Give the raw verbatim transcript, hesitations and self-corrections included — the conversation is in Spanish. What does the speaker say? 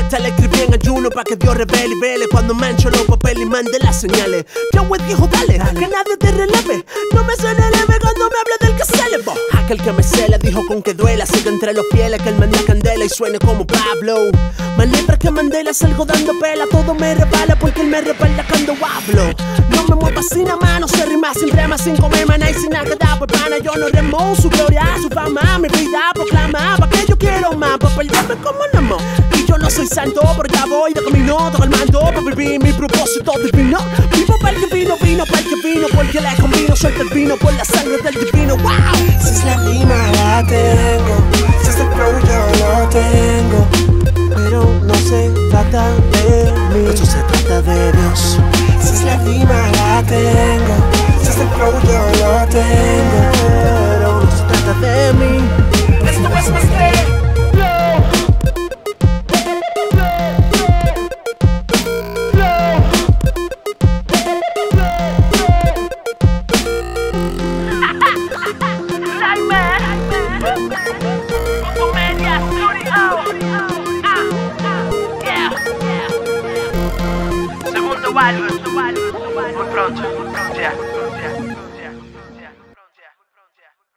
Esta le escribí en ayuno pa' que Dios revele y vele cuando mancho los papeles y mande las señales. Yahweh dijo dale, dale, que nadie te releve. No me suene leve cuando me hable del que sale, bo. Aquel que me cela dijo con que duela, siga entre los fieles que él me da candela y suene como Pablo. Más libre que Mandela, salgo dando pela, todo me resbala porque él me respalda cuando hablo. No me muevas sin la mano, se rima sin rema, sin comer maná y sin nada que da por pana. Yo no remo su gloria, su fama, mi vida proclama, pa' que yo quiero más, pa' perderme como un amor. Y yo no soy santo, pero ya voy de camino, toco el mando, pa' vivir mi propósito divino. Vivo para el que vino, vino para el que vino, porque la combino, suelto el vino por la sangre del divino. Wow. Si es la rima la tengo, si es el flow yo lo tengo, pero no se trata de mí, esto se trata de Dios. Si es la rima la tengo, si es el flow yo lo tengo, pero no se trata de mí. Esto es más que Segundo álbum, muy pronto.